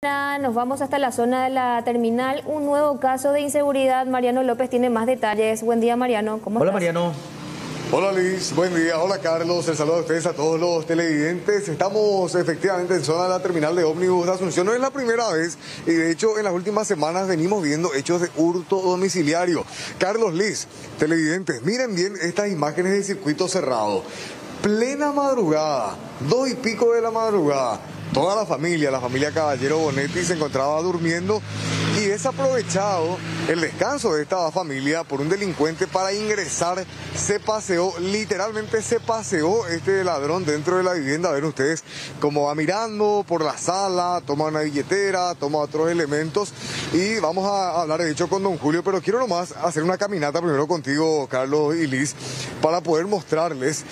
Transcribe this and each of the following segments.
Nos vamos hasta la zona de la terminal. Un nuevo caso de inseguridad. Mariano López tiene más detalles. Buen día, Mariano. ¿Cómo estás? Hola, Mariano. Hola Liz, buen día. Hola Carlos, el saludo a ustedes, a todos los televidentes. Estamos efectivamente en zona de la terminal de ómnibus de Asunción. No es la primera vez y de hecho en las últimas semanas venimos viendo hechos de hurto domiciliario. Carlos, Liz, televidentes, miren bien estas imágenes del circuito cerrado. Plena madrugada, 2 y pico de la madrugada. Toda la familia Caballero Bonetti se encontraba durmiendo y es aprovechado el descanso de esta familia por un delincuente para ingresar. Se paseó, literalmente se paseó este ladrón dentro de la vivienda. Ven ustedes cómo va mirando por la sala, toma una billetera, toma otros elementos y vamos a hablar de hecho con don Julio, pero quiero nomás hacer una caminata primero contigo, Carlos y Liz, para poder mostrarles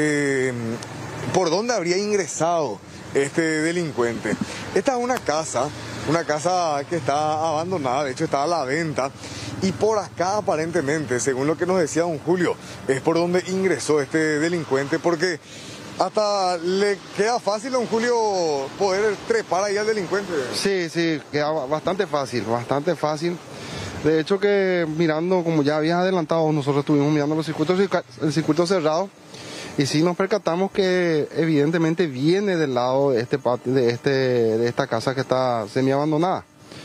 por dónde habría ingresado este delincuente. Esta es una casa que está abandonada, de hecho está a la venta, y por acá aparentemente, según lo que nos decía don Julio, es por donde ingresó este delincuente, porque hasta le queda fácil, don Julio, poder trepar ahí al delincuente. Sí, queda bastante fácil. De hecho que mirando, como ya habías adelantado, nosotros estuvimos mirando el circuito cerrado. Y sí nos percatamos que evidentemente viene del lado de este patio, de esta casa que está semi abandonada.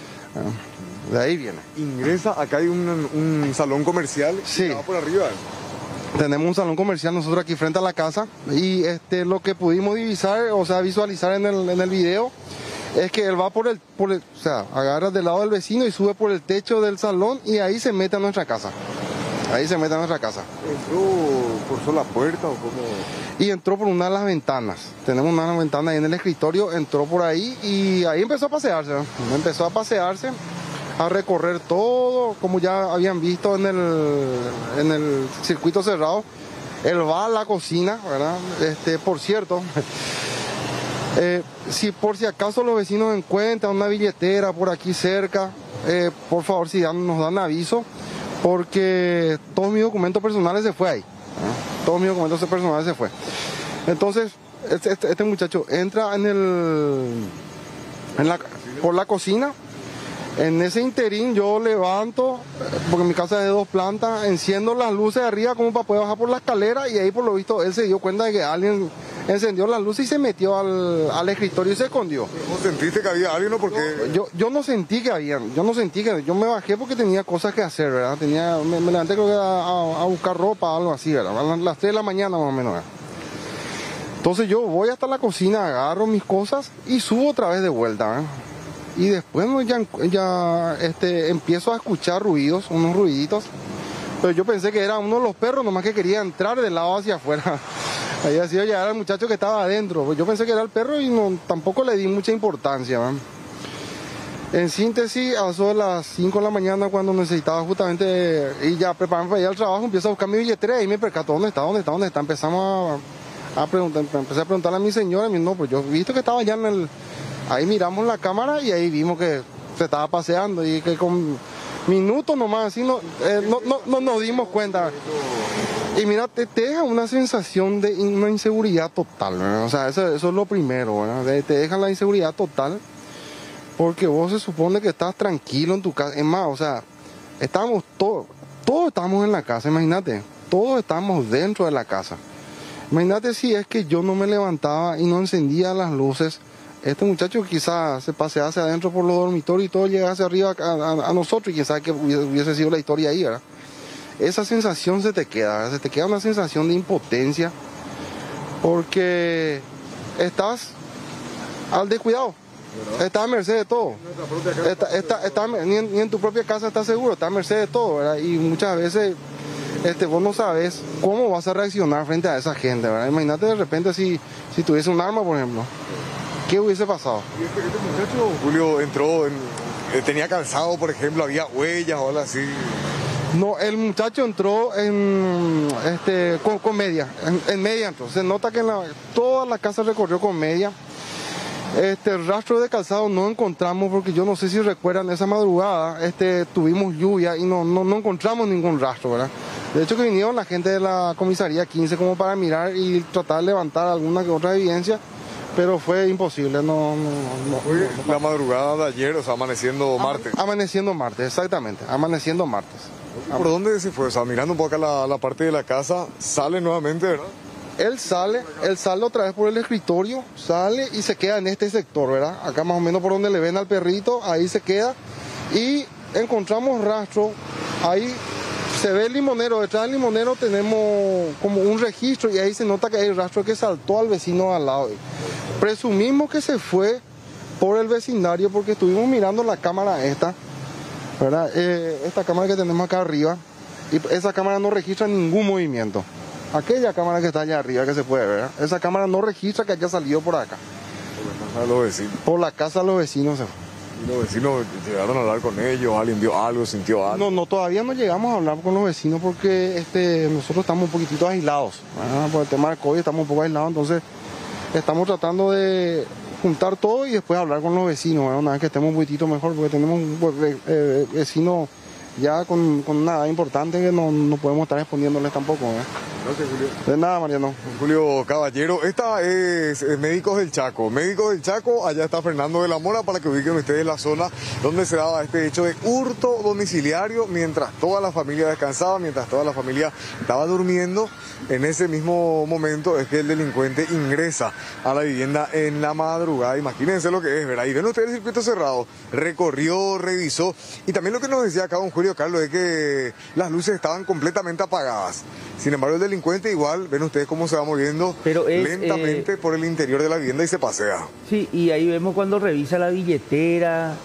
De ahí viene. Ingresa, acá hay un salón comercial. Sí. Que va por arriba. Tenemos un salón comercial nosotros aquí frente a la casa y lo que pudimos divisar, o sea, visualizar en el video, es que él va o sea, agarra del lado del vecino y sube por el techo del salón y ahí se mete a nuestra casa. ¿Entró por sola puerta o cómo? Y entró por una de las ventanas. Tenemos una de las ventanas ahí en el escritorio, entró por ahí y ahí empezó a pasearse, ¿no? A recorrer todo, como ya habían visto en el circuito cerrado. Él va a la cocina, ¿verdad? Por cierto, por si acaso los vecinos encuentran una billetera por aquí cerca, por favor, si nos dan aviso. Porque todos mis documentos personales se fue ahí. Todos mis documentos personales se fue. Entonces, este muchacho entra por la cocina. En ese interín yo levanto, porque mi casa es de 2 plantas, enciendo las luces de arriba como para poder bajar por la escalera y ahí por lo visto él se dio cuenta de que alguien encendió las luces y se metió al escritorio y se escondió. ¿Vos sentiste que había alguien o por qué? Yo no sentí que había, yo me bajé porque tenía cosas que hacer, ¿verdad? Me levanté creo que a buscar ropa, algo así, ¿verdad? A las 3 de la mañana más o menos, ¿verdad? Entonces yo voy hasta la cocina, agarro mis cosas y subo otra vez de vuelta, ¿verdad? Y después ya empiezo a escuchar ruidos, unos ruiditos. Pero yo pensé que era uno de los perros, nomás que quería entrar del lado hacia afuera. Había sido llegar al muchacho que estaba adentro. Yo pensé que era el perro y tampoco le di mucha importancia, ¿verdad? En síntesis, a eso de las 5 de la mañana, cuando necesitaba justamente ir ya prepararme para ir al trabajo, empiezo a buscar mi billetera y ahí me percato, ¿dónde está? Empezamos a preguntar, empecé a preguntarle a mi señora, no, pues yo he visto que estaba ya ahí miramos la cámara y ahí vimos que se estaba paseando y que con minutos nomás así no nos dimos cuenta. Y mira, te deja una sensación de una inseguridad total, ¿verdad? O sea, eso es lo primero, ¿verdad? Te deja la inseguridad total porque vos se supone que estás tranquilo en tu casa. Es más, o sea, todos estábamos en la casa, imagínate, todos estábamos dentro de la casa. Imagínate si es que yo no me levantaba y no encendía las luces. Este muchacho quizás se pasease adentro por los dormitorios y todo llegase arriba a nosotros y quién sabe que hubiese sido la historia ahí, ¿verdad? Esa sensación se te queda una sensación de impotencia porque estás al descuidado, estás a merced de todo, ni en tu propia casa estás seguro, estás a merced de todo, ¿verdad? Y muchas veces vos no sabes cómo vas a reaccionar frente a esa gente, ¿verdad? Imagínate de repente si tuviese un arma, por ejemplo. ¿Qué hubiese pasado? ¿Y este muchacho, Julio, entró tenía calzado, por ejemplo, había huellas o algo así? No, el muchacho entró con media, en media entró. Se nota que toda la casa recorrió con media. Rastro de calzado no encontramos porque yo no sé si recuerdan esa madrugada, tuvimos lluvia y no encontramos ningún rastro, ¿verdad? De hecho que vinieron la gente de la comisaría 15 como para mirar y tratar de levantar alguna que otra evidencia, pero fue imposible, Fue la madrugada de ayer, o sea, amaneciendo martes. Amaneciendo martes, exactamente, amaneciendo martes. ¿Por dónde se fue? O sea, mirando un poco acá la parte de la casa, sale nuevamente, ¿verdad? Él sale otra vez por el escritorio, sale y se queda en este sector, ¿verdad? Acá más o menos por donde le ven al perrito, ahí se queda y encontramos rastro, ahí se ve el limonero, detrás del limonero tenemos como un registro y ahí se nota que hay rastro que saltó al vecino al lado. Presumimos que se fue por el vecindario porque estuvimos mirando la cámara esta, ¿verdad? Esta cámara que tenemos acá arriba, y esa cámara no registra ningún movimiento. Aquella cámara que está allá arriba que se puede ver, esa cámara no registra que haya salido por acá. Por la casa de los vecinos. Por la casa de los vecinos se fue. ¿Y los vecinos llegaron a hablar con ellos? ¿Alguien vio algo, sintió algo? No, todavía no llegamos a hablar con los vecinos porque nosotros estamos un poquitito aislados. Por el tema del COVID estamos un poco aislados, entonces estamos tratando de juntar todo y después hablar con los vecinos, una vez que estemos un poquitito mejor, porque tenemos un vecino ya con una edad importante que no podemos estar exponiéndoles tampoco. Gracias, Julio. De nada, Mariano. Julio Caballero, esta es Médicos del Chaco. Médicos del Chaco, allá está Fernando de la Mora para que ubiquen ustedes la zona donde se daba este hecho de hurto domiciliario mientras toda la familia descansaba, mientras toda la familia estaba durmiendo. En ese mismo momento es que el delincuente ingresa a la vivienda en la madrugada. Imagínense lo que es, ¿verdad? Y ven ustedes el circuito cerrado, recorrió, revisó. Y también lo que nos decía acá don Julio Carlos es que las luces estaban completamente apagadas. Sin embargo, el delincuente igual, ven ustedes cómo se va moviendo lentamente por el interior de la vivienda y se pasea. Sí, y ahí vemos cuando revisa la billetera.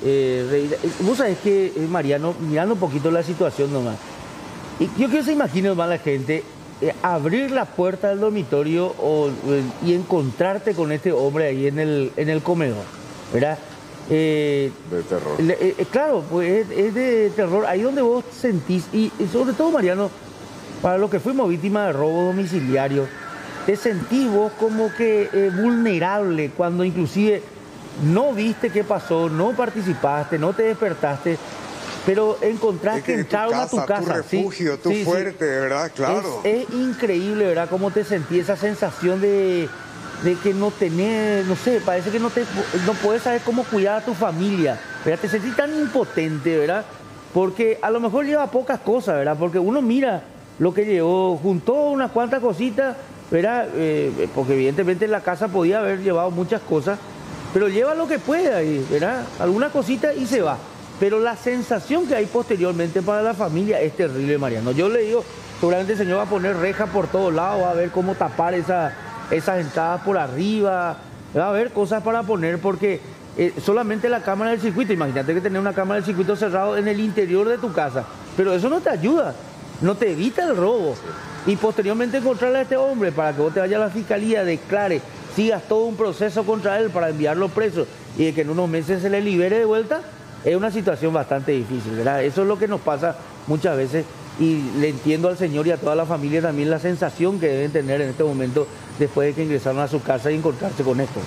Vos sabés que, Mariano, mirando un poquito la situación nomás, y yo quiero que se imagine nomás la gente, abrir la puerta del dormitorio y encontrarte con este hombre ahí en el comedor, ¿verdad? De terror. Claro, pues es de terror. Ahí donde vos sentís, y sobre todo, Mariano, para los que fuimos víctimas de robo domiciliario, te sentís vos como que vulnerable cuando inclusive no viste qué pasó, no participaste, no te despertaste, pero encontrás que entraron a tu casa. Tu refugio, tu fuerte, ¿verdad? Claro. Es increíble, ¿verdad? Cómo te sentí esa sensación de que no tenés, no sé, parece que no puedes saber cómo cuidar a tu familia, ¿verdad? Te sentís tan impotente, ¿verdad? Porque a lo mejor lleva pocas cosas, ¿verdad? Porque uno mira lo que llevó, juntó unas cuantas cositas, ¿verdad? Porque evidentemente en la casa podía haber llevado muchas cosas, pero lleva lo que puede ahí, ¿verdad? Alguna cosita y se va. Pero la sensación que hay posteriormente para la familia es terrible, Mariano. Yo le digo, seguramente el señor va a poner reja por todos lados, va a ver cómo tapar esas entradas por arriba, va a haber cosas para poner porque solamente la cámara del circuito, imagínate que tener una cámara del circuito cerrado en el interior de tu casa, pero eso no te ayuda. No te evita el robo. Y posteriormente encontrarle a este hombre para que vos te vayas a la fiscalía, declare, sigas todo un proceso contra él para enviarlo preso y de que en unos meses se le libere de vuelta, es una situación bastante difícil, ¿verdad? Eso es lo que nos pasa muchas veces y le entiendo al señor y a toda la familia también la sensación que deben tener en este momento después de que ingresaron a su casa y encontrarse con esto.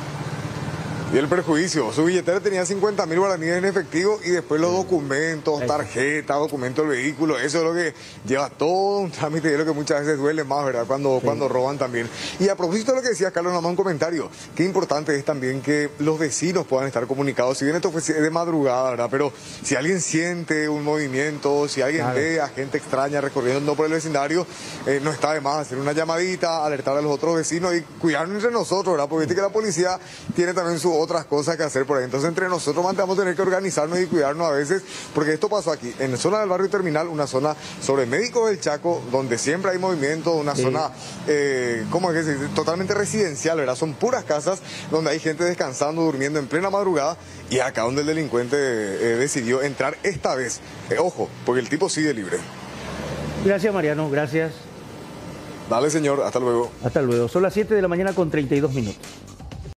Y el perjuicio, su billetera tenía 50.000 guaraníes en efectivo y después los documentos, tarjeta, documento del vehículo, eso es lo que lleva todo un trámite y es lo que muchas veces duele más, ¿verdad? Cuando roban también. Y a propósito de lo que decía Carlos, nada más un comentario, qué importante es también que los vecinos puedan estar comunicados, si bien esto fue de madrugada, ¿verdad? Pero si alguien siente un movimiento, si alguien ve a gente extraña recorriendo por el vecindario, no está de más hacer una llamadita, alertar a los otros vecinos y cuidarnos entre nosotros, ¿verdad? Porque viste que la policía tiene también sus otras cosas que hacer por ahí. Entonces entre nosotros vamos a tener que organizarnos y cuidarnos a veces, porque esto pasó aquí, en la zona del barrio Terminal, una zona sobre Médicos del Chaco, donde siempre hay movimiento, una zona, ¿cómo es que se dice? Totalmente residencial, ¿verdad? Son puras casas donde hay gente descansando, durmiendo en plena madrugada, y acá donde el delincuente decidió entrar esta vez. Ojo, porque el tipo sigue libre. Gracias, Mariano, gracias. Dale, señor, hasta luego. Hasta luego. Son las 7 de la mañana con 32 minutos.